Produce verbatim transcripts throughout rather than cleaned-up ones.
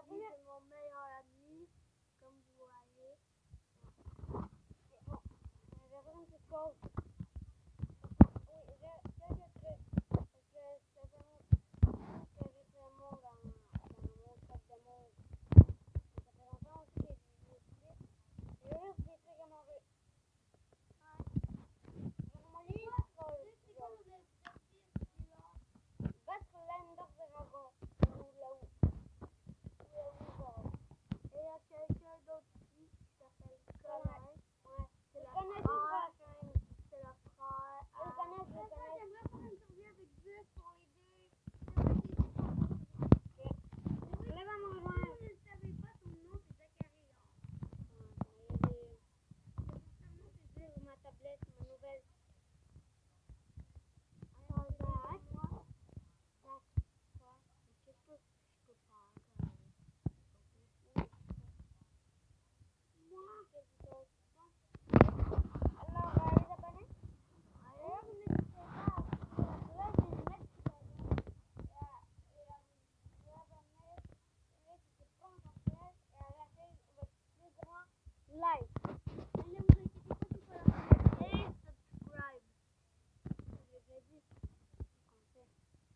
Lui, c'est mon meilleur ami, comme vous voyez. Mais bon, j'ai besoin de cette pause. Oui, j'ai quelques trucs. Parce que ça fait longtemps que j'ai fait un mot dans, dans mon sac de mots. Ça fait longtemps aussi que j'ai utilisé. J'ai juste des trucs à manger. Ouais. Vraiment, lui, c'est quoi le battre l'Ender Dragon. Ou là où. Ou là où genre. Et il y a quelqu'un d'autre ici qui s'appelle Colin. Ouais, c'est la frère. C'est le frère. Je le connais, je le connais. J'aimerais faire une interview avec Gus pour l'aider. Ok. Là, va me rejoindre. Je ne savais pas ton nom, c'est Zachary. C'est sur ma tablette, ma nouvelle. Alors, Zach. Moi. Zach. Quoi? Qu'est-ce que je peux faire? Moi. Quelque chose. Alors, euh, les abonnés? Alors, vous n'hésitez pas à là, je vais mettre sur la et à vous abonner, si c'est pas encore fait, et à lâcher votre plus grand like. Et ne vous inquiétez pas, c'est pas la première. Et subscribe. Je l'ai déjà dit. Qu'on fait.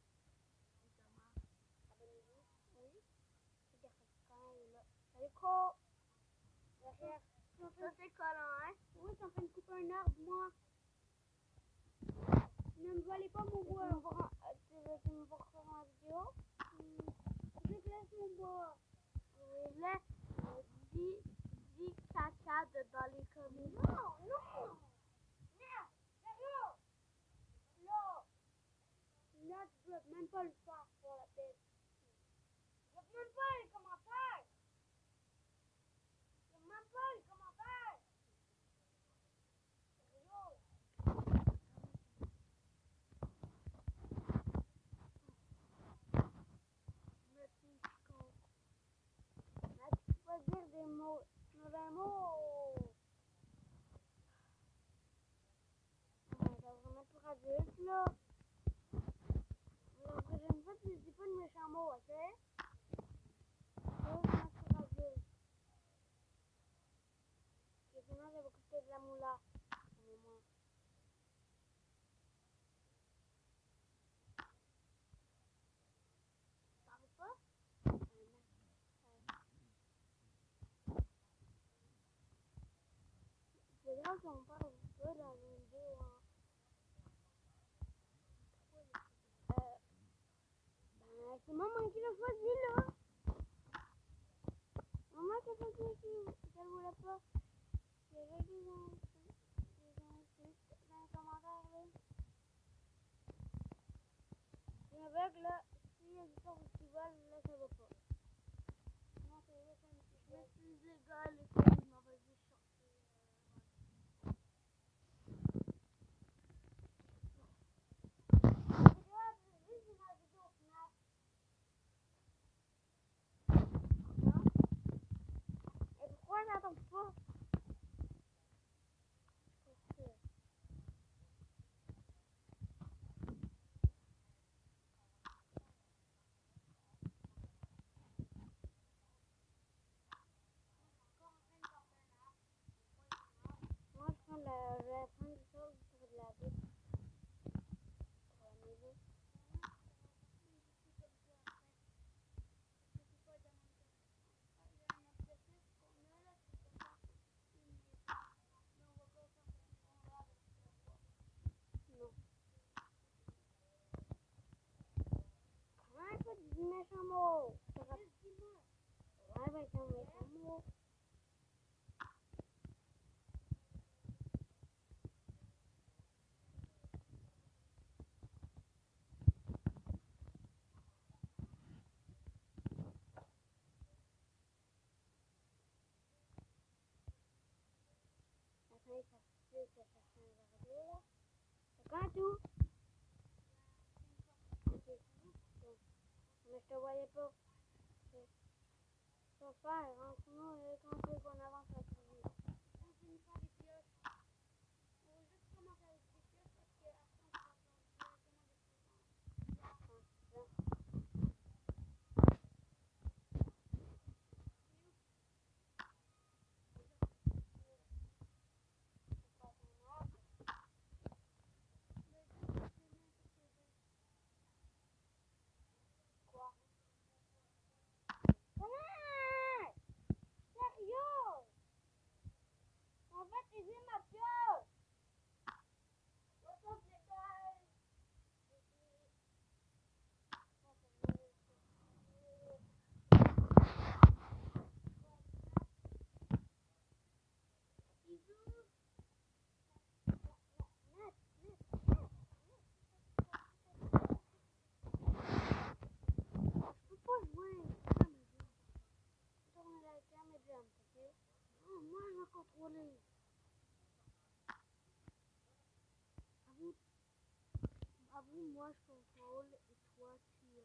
Abonnez-vous. Oui. Regarde, quand il est là. Salut, Co. Regarde. Ça, c'est Colin, hein? Oui, t'en fais une coupe un arbre, moi. Ne me volez pas mon bois. Tu veux que tu me voir faire en vidéo? Je te laisse mon bois. Je laisse dix, dix caca dans les commentaires. Non, non. Merde, là. Là. Là, tu peux même pas le faire pour la tête. Je peux même pas les commentaires. Je peux même pas les commentaires. Sérieux. Merci, Chico. Là, tu peux pas dire des mots. Mauvais mots. Ouais, ça va vraiment pour adulte, là. La prochaine fois, tu dis pas de méchants mots, ok? Ça va vraiment pour adulte. Et sinon, je vais couper de la moula. Au moins. T'en veux pas? C'est grave qu'on parle pas dans une vidéo en... Euh... Ben, c'est maman qui l'a choisi, là. Maman qui a choisi qu'elle voulait pas. J'ai vu des insultes dans les commentaires, là. C'est aveugle, là. S'il y a du festival, là, ça va pas. Non, c'est vrai, ça me fait. Je me suis égal, et puis je m'en vais juste sortir. C'est grave, j'ai vu ma vidéo Snap. Non? Et pourquoi j'attends pas? Parce que... Moi, je prends la... Je vais prendre des choses pour de la bouffe. Pour la maison. Non. Ouais, pas du méchant mot. Ouais, ben, c'est un méchant mot. Attendez, ça se peut que ça fasse un verre d'eau, là. C'est quand tout? Ok. Bon. Mais je te voyais pas. Ça va faire, hein. Sinon, euh, quand tu veux qu'on avance, ça va trop vite. On finit par les pioches. On va juste commencer avec des pioches parce que après, on va faire directement des pioches. Ah, maîtriser ma pieuvre. Retourne l'école. Bisous. Net, net, net. Je peux pas jouer. Tourner la cam et jump, ok? Oh, moi je veux contrôler. À vous, à vous, moi je contrôle et toi tu. Euh...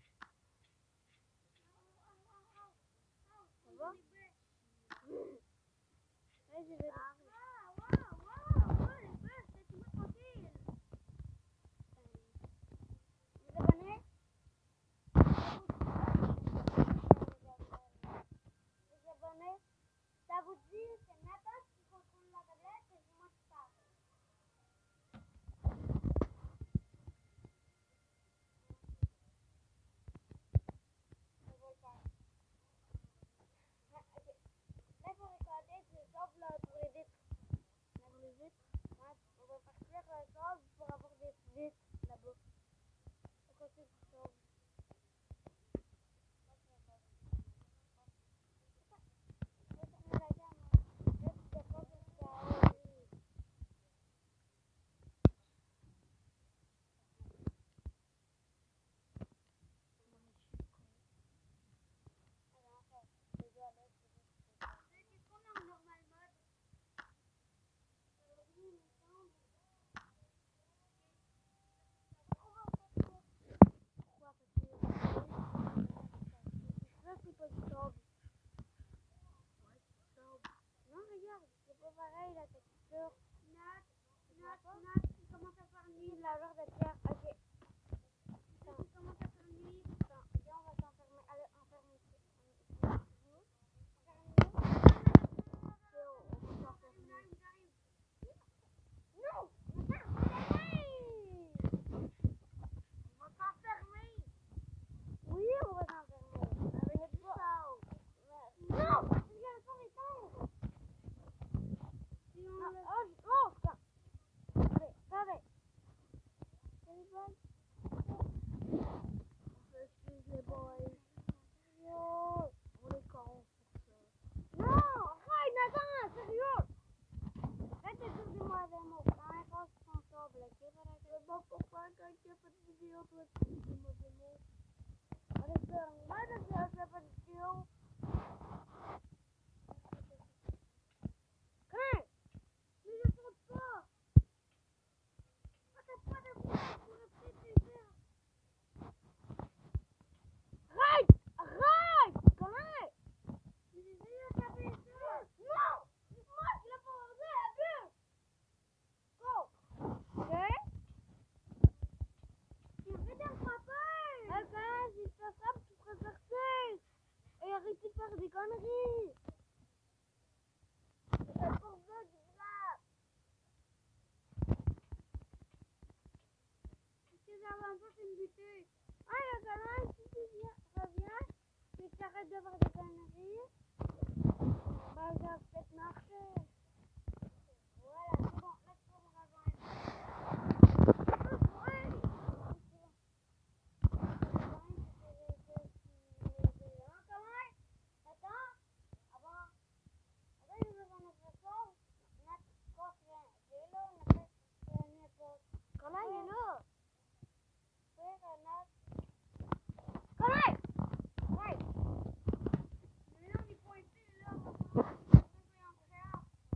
Ça va? Ouais, je vais. Waouh, waouh, waouh, ouais, les bœufs, laissez-moi tranquille. Vous abonnez? Vous abonnez? Ça vous dit, c'est Nathan qui contrôle la tablette et c'est moi qui parle. Je vais le faire. Ah, ok. Là, il faut regarder du sable là, pour les vitres. Là, pour les vitres. Ouais, on va faire cuire le sable pour avoir des vitres là-bas. À côté du sable. Non, regarde, c'est pas pareil la texture. Nat, Nat, Nat, il commence à faire nuit. La genre de pierre, ok. Quand il commence à faire nuit, attends, viens, on va s'enfermer. Allez, enferme ici. Enferme-nous. On va s'enfermer. Non, on va s'enfermer. Oui, on va s'enfermer. Avec du sable. Non, il y a le fond et sombre. Oh, oh, attends. Allez, allez. Téléphone. Excuse les boys. Sérieux. On est cons pour ça. Non, arrête, Nathan, sérieux. Arrête de dire des mauvais mots. Quand même pas responsable, ok? Je sais pas pourquoi quand il n'y a pas de vidéo, toi tu dis des mauvais mots. Allez, moi de dire qu'il n'y a pas de vidéo. Hein? Mais je saute pas. Arrête pas de voir, tu pourrais peut-être les faire. Arrête! Arrête! Comment? Mais j'ai essayé de taper ça. Non! C'est moi qui l'ai posé à but! Go! Ok? Tu fais des papas! Eh ben, si tu fais ça, tu pourrais sortir! Et arrêtez de faire des conneries! C'est pour ça que je là! Parce que j'avais pas fait une butée. Ah, le canal, si tu viens, reviens, et tu arrêtes de faire des conneries, bah, ça va peut-être marcher. Voilà, c'est bon, là, tu peux me rejoindre. Ouais! Comment? Attends, avant, avant, je veux qu'on ait ça, notre coffre, j'ai là, on a fait une époque. Comment il est là? Faire un autre. Comment? Ouais! Mais là, on est pointé, là, on va faire un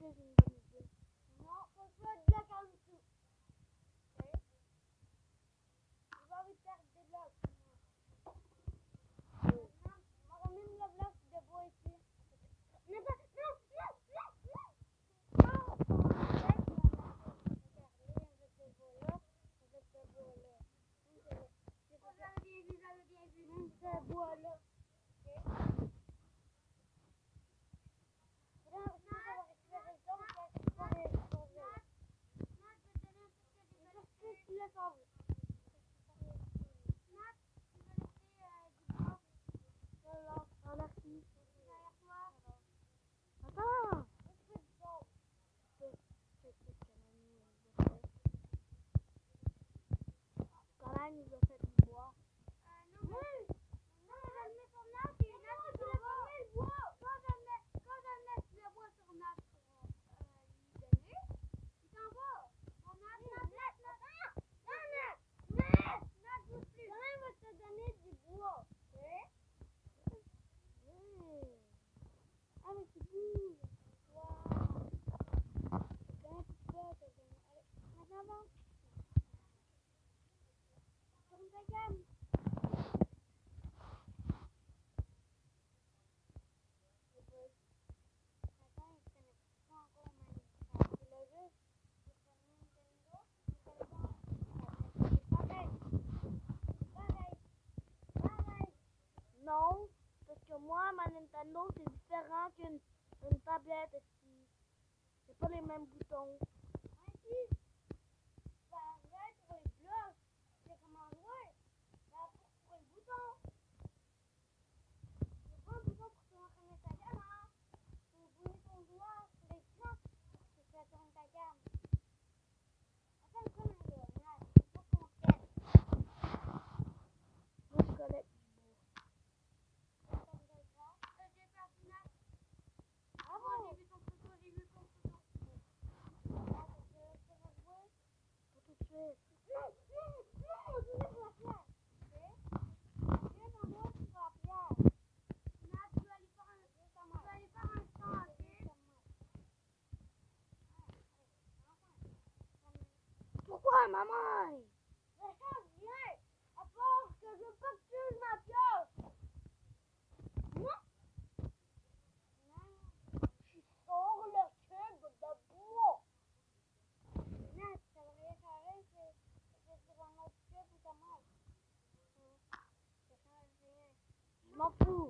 j'ai une bonne idée. Non, faut pas de blocs en dessous. Ok? J'ai pas envie de faire des blocs. Maintenant, on ramène le bloc de bois ici. Non, non, non, non, non, non. Non, on va mettre le avec ce bois-là, avec ce bois-là. Vous avez bien vu, vous avez bien vu. Même ce bois-là. Ok? Il nous a fait du bois. Euh, non, mais... Non, je le mets sur Nat et Nat, il s'en va. Le bois. Quand je le mets, quand je mets le bois sur Nat pour euh, lui donner, il s'en va. Bon, Nat, Nat, Nat, Nat, Nat, Nat, Nat, Nat, bouge plus. Quand même, va te donner du bois. Ok? Oui. Ah, mais tu bouges. Wow. C'est quand même tout ça, t'as donné. Allez, maintenant, avance. Tourne ta gamme. Non, parce que moi, ma Nintendo, c'est différent qu'une une tablette ici. C'est pas les mêmes boutons. Ouais, si. Ça arrête pour les blocs. C'est comment jouer. Ça pour, pour les boutons. C'est pas un bouton pour tourner ta gamme, hein. Faut bouger ton doigt sur les plans pour que ça tourne ta gamme. Attends, comme un gars, regarde. Faut qu'on teste. Moi, je collecte. Ah bon? J'ai vu ton photo, j'ai vu ton photo. Ah, parce que ça va jouer? Pas tout de suite. Non, non, non, je veux la pierre. Ok? La pierre en moi, tu vas la pierre. Nat, tu vas aller faire un, tu vas aller faire un stand, ok? Pourquoi, maman? Ça change rien. À part que je veux pas que tu uses ma pièce. Non? Non. Tu sors le cube de bois. Non, ça va rien changer, c'est c'est sur un autre cube ou ta mère. Ça change rien. Je m'en fous.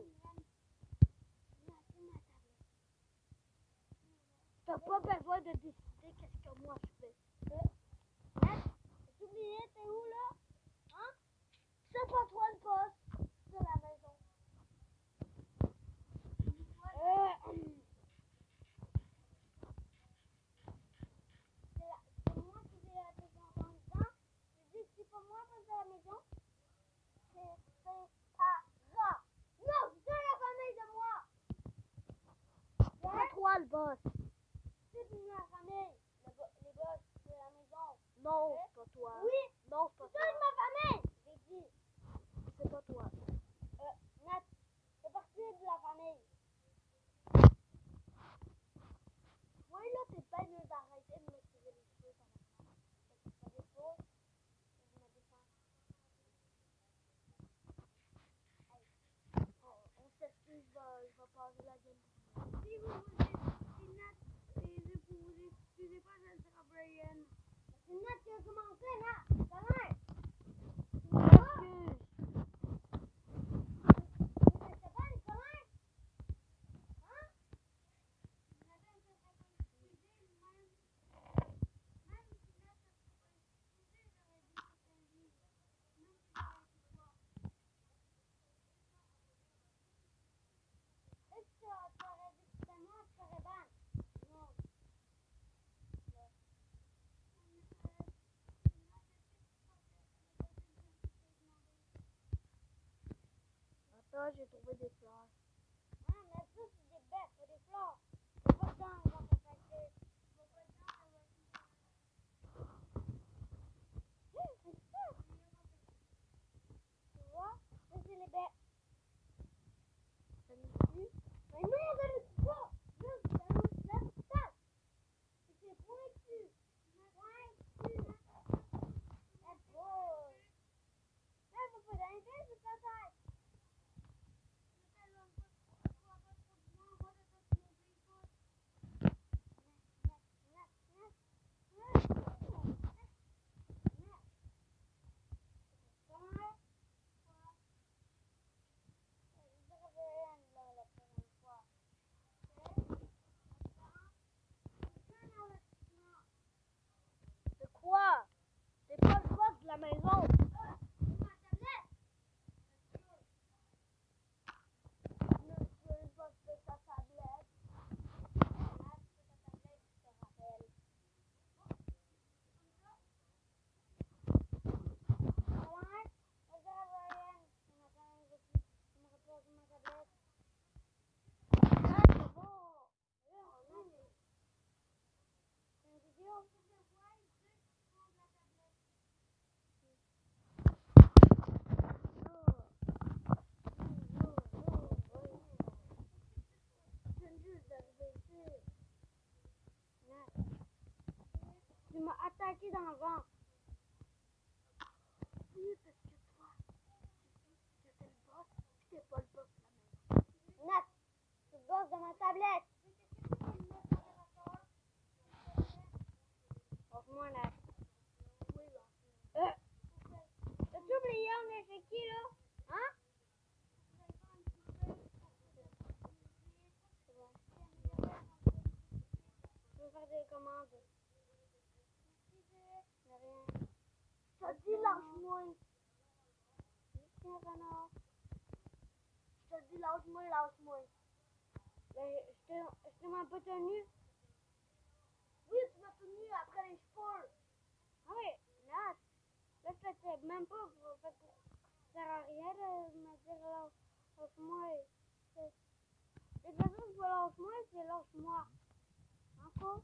T'as pas besoin de décider qu'est-ce que moi je fais. Hein? T'as oublié, t'es où là? Hein? C'est pas toi le boss de la maison. Euh... C'est moi qui vais la maison en dedans. Je dis que c'est pas moi qui vais la maison. C'est c'est pas grave. Non, c'est la famille de moi. C'est toi le boss. C'est ma famille. Le bo les boss de la maison. Non, c'est pas toi. Oui. Non, c'est pas toi. C'est ma famille. J'ai dit. C'est pas toi. Euh, Nat, c'est parti de la famille. Oui, là, c'est pas mieux d'arrêter de me tirer les cheveux par la main. Vous savez pas, je me défends. Hey. Oh, on s'excuse, je vais, je vais passer la game pour moi. Si vous vous si Nat, et je vous vous excusez pas, je le dirai à Brian. C'est Nat qui a commencé, Nat. Ça va? Je m'excuse. C'est pas les collègues? Hein? Madame, ça serait pas excusé, même. Même si là, ça serait pas excusé, j'aurais dit que c'était lui. Même si j'aurais dit quoi. Est-ce que tu aurais dit que c'était moi, tu serais ban? Non. Attends, j'ai trouvé des fleurs. Ah, mais ça, c'est des bêtes, c'est des fleurs. C'est pas dedans, on va faire passer. C'est pas dedans, on va faire Hum, c'est ça. Tu vois? Ça, c'est les bêtes. Ça nous tue? Mais non, ça nous tue pas. Non, ça nous laisse pas. attaqué dans le ventre. Oui, parce que toi, tu étais le boss, tu n'es pas le boss de la maison. Nat, tu es le boss de ma tablette. Lâche-moi, Nat. Oui, là. Euh, T'as-tu oublié on est chez qui, là? Hein? C'est bon. Je veux faire des commandes. De rien. Je te dis, lâche-moi. Tiens, renard. Je te dis, lâche-moi, lâche-moi. Ben, je t'ai même pas tenu. Oui, tu m'as tenu après les cheveux. Ah oui, là, là, je t'ai même pas pour, pour, pour, ça sert à rien de me dire lâche-moi. De toute façon, je vais lâche-moi, c'est lâche-moi. Encore?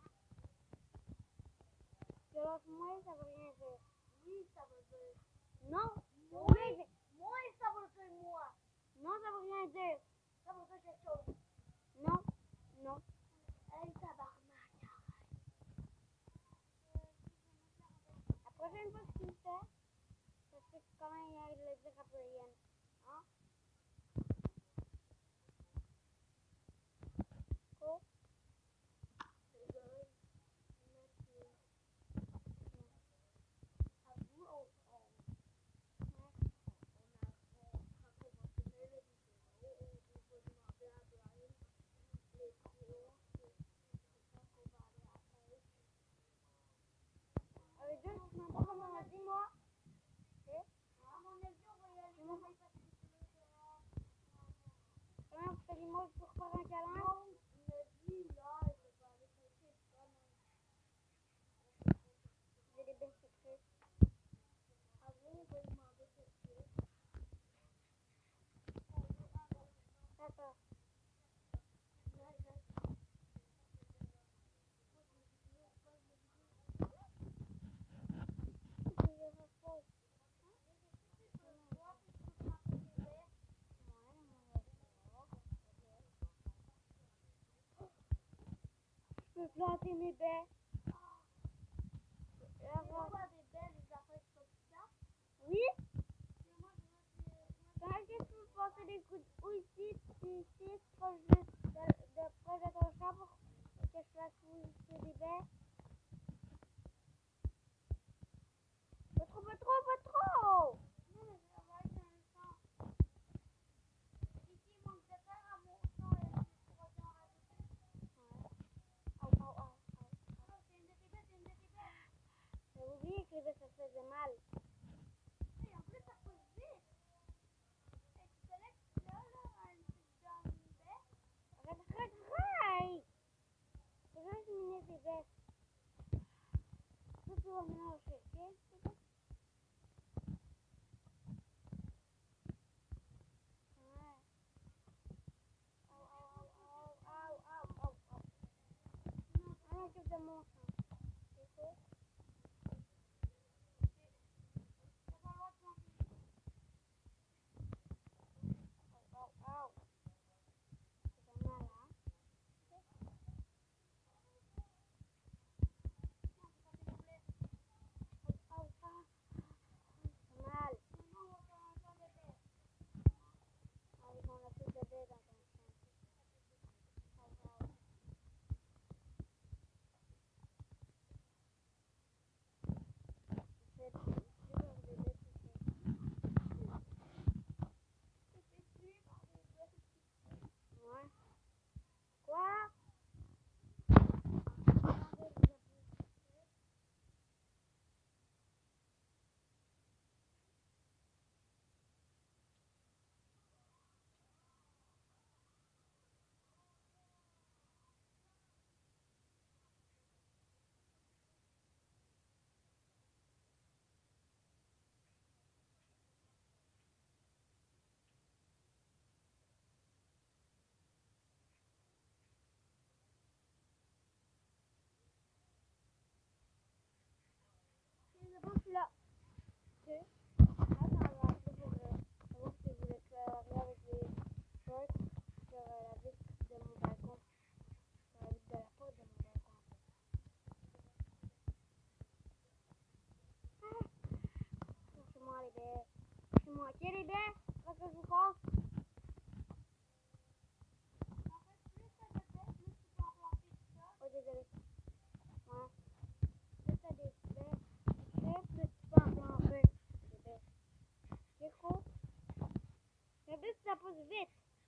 Que lâche-moi, ça veut rien dire. Oui, ça veut dire. Non, moi, oui, moi, ça veut dire moi. Non, ça veut rien dire. Ça veut dire quelque chose. Non, non. Hey, tabarnak, arrête. La prochaine fois que tu le fais, ça se fait quand même le dire à Brian. Hein? Cool? C'est good. Merci. À vous, on, on, on a, on, quand on va finir la vidéo, on, on va demander à Brian les cours, c'est quand on va aller à la pêche. Euh, deux, je m'en pas comment on a dit, moi. Okay. À mon avis, on va y aller dans les papiers. Comment tu fais l'image pour faire un câlin? Non, il m'a dit là, je vais aller pêcher quand même. J'ai des belles secrets. Avant, on va demander quelque chose. D'accord. Je peux planter mes baies. Tu vois des baies, des affaires qui sont piquantes? Oui. Quand est-ce que tu peux passer des coups de houille ici, ici, proche de, de, de, proche de ton champ pour que je fasse pousser des baies? Pas trop, pas trop, pas trop! Non, mais ça va être un champ. Ici, il manque de terre à mon champ et je pourrais bien rajouter. Ouais. Au, au, au, au. Oh, c'est une de tes baies, c'est une de tes baies. J'ai oublié que les baies, ça faisait mal. Et en plus, ça pousse vite. Et tu connais que là, là, un petit dans une baie? Arrête, arrête, arrête! C'est juste miner tes baies. Tout, tu vas mélanger, ok? De mon champ. C'est fait. Ça va avoir planté. Oh, oh, oh. C'est pas mal, hein? Non, c'est pas des boulets. Oh, oh, oh. C'est mal. Non, on va faire un champ de baies. Ah oui, on a plus de baies dans ton champ. Oh, oh. m'aider parce que je vous casse. En fait, plus ça te fait, plus tu peux enclencher tout ça. Oh, désolé. Ouais. Plus ça défait, plus tu peux enclencher. C'est cool. Le but, ça pousse vite.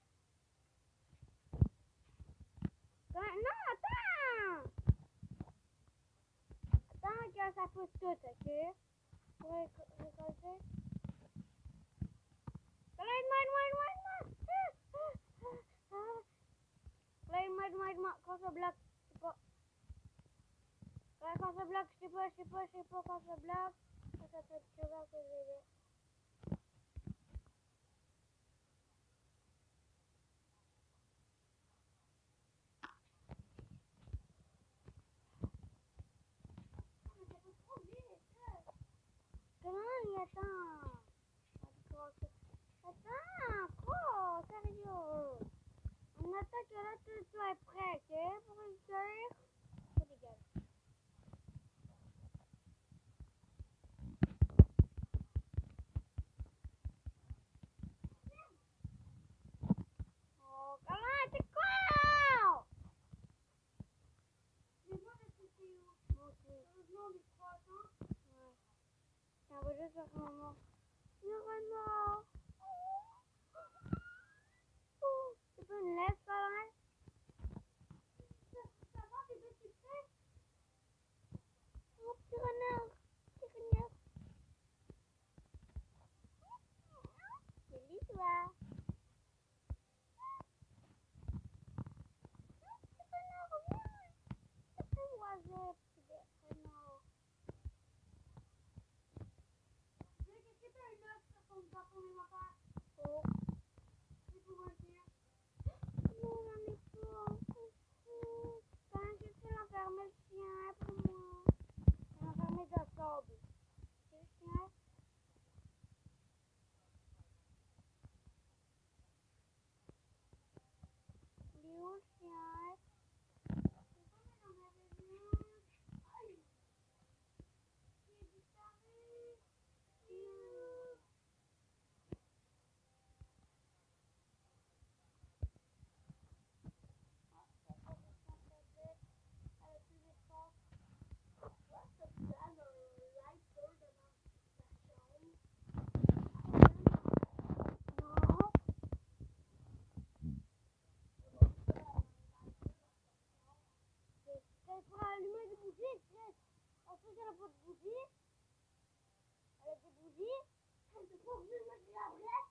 Non, attends! Attends que ça pousse tout, ok? Pour récolter. Là, aide-moi, aide-moi, aide-moi, aide-moi! Là, aide-moi, aide-moi, aide-moi. Quand ça bloque, je sais pas. Là, quand ça bloque, je sais pas, je sais pas, je sais pas quand ça bloque. Ça, ça fait deux heures que j'ai là. Comment il attend? Attends, quoi? Sérieux? On attend que là tout soit prêt, ok? Pour une soeur. C'est légal. Oh, comment? C'est quoi? Dis-moi de ce que c'est où? Ok. Heureusement, les trois ans. Ouais. On va juste faire un moment. Il y a renard. C'est pas une laisse, ça, hein? Ça va, tes petits frères? Oh, petit renard. Petit renard. Salut, toi. Petit renard, reviens. Petit oiseau, petit renard. Qu'est-ce que t'as une autre sur ton bâton de ma part? Oh. C'est pour un chien. Non, j'en ai pas. Quand je sais l'enfermer le chien pour moi. L'enfermer dans le sable. C'est le chien? Il est où le chien? C'est pas mais j'en avais vu un. Aïe! Il est disparu. Il est où? Pour allumer des bougies, Chris. Ensuite, elle a pas de bougies. Elle a des bougies. Elle te faut que je mette la vraie.